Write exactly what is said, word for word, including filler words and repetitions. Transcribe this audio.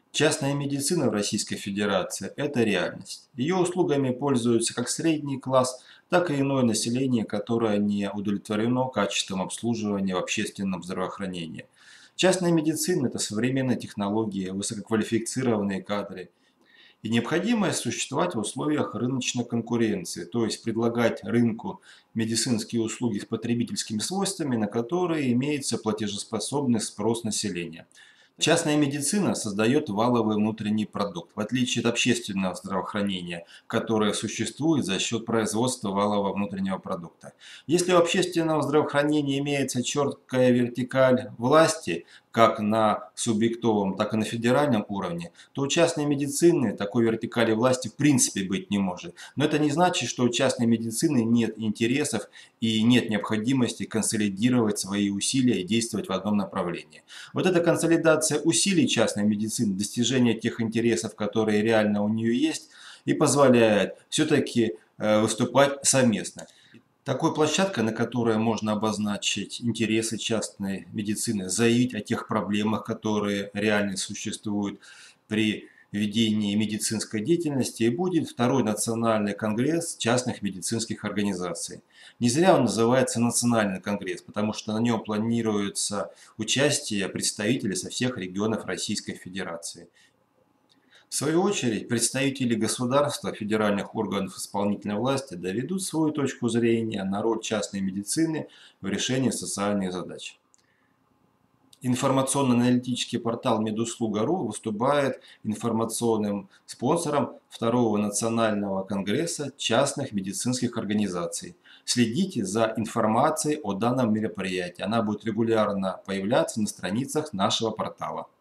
Частная медицина в Российской Федерации – это реальность. Ее услугами пользуются как средний класс, так и иное население, которое не удовлетворено качеством обслуживания в общественном здравоохранении. Частная медицина – это современные технологии, высококвалифицированные кадры и необходимость существовать в условиях рыночной конкуренции, то есть предлагать рынку медицинские услуги с потребительскими свойствами, на которые имеется платежеспособный спрос населения. Частная медицина создает валовый внутренний продукт, в отличие от общественного здравоохранения, которое существует за счет производства валового внутреннего продукта. Если у общественного здравоохранения имеется четкая вертикаль власти, как на субъектовом, так и на федеральном уровне, то у частной медицины такой вертикали власти в принципе быть не может. Но это не значит, что у частной медицины нет интересов и нет необходимости консолидировать свои усилия и действовать в одном направлении. Вот эта консолидация усилий частной медицины, достижение тех интересов, которые реально у нее есть, и позволяет все-таки выступать совместно. Такой площадкой, на которой можно обозначить интересы частной медицины, заявить о тех проблемах, которые реально существуют при ведении медицинской деятельности, и будет второй национальный конгресс частных медицинских организаций. Не зря он называется национальный конгресс, потому что на нем планируется участие представителей со всех регионов Российской Федерации. В свою очередь, представители государства, федеральных органов исполнительной власти доведут свою точку зрения на роль частной медицины в решении социальных задач. Информационно-аналитический портал медуслуга точка ру выступает информационным спонсором второго национального конгресса частных медицинских организаций. Следите за информацией о данном мероприятии. Она будет регулярно появляться на страницах нашего портала.